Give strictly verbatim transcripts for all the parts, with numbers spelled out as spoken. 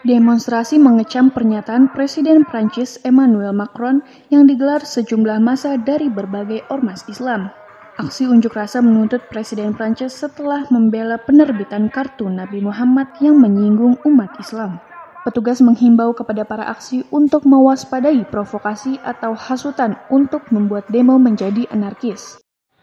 Demonstrasi mengecam pernyataan Presiden Prancis Emmanuel Macron yang digelar sejumlah massa dari berbagai ormas Islam. Aksi unjuk rasa menuntut Presiden Prancis setelah membela penerbitan kartu Nabi Muhammad yang menyinggung umat Islam. Petugas menghimbau kepada para aksi untuk mewaspadai provokasi atau hasutan untuk membuat demo menjadi anarkis.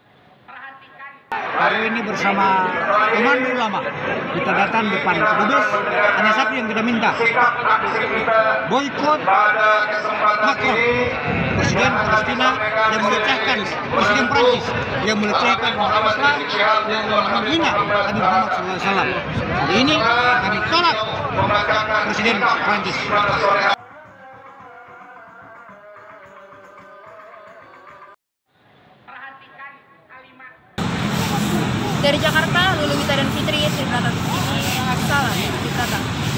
Hari ini bersama komando ulama kita datang depan Kudus, hanya satu yang kita minta, boikot Macron, Presiden Palestina yang melecehkan Presiden Prancis, yang melecehkan umat Islam, yang menghina Nabi Muhammad shallallahu alaihi wasallam. Hari ini kami tolak Presiden Prancis. Dari Jakarta, Lulu Wita dan Fitri, Citrata. Salam, Citrata.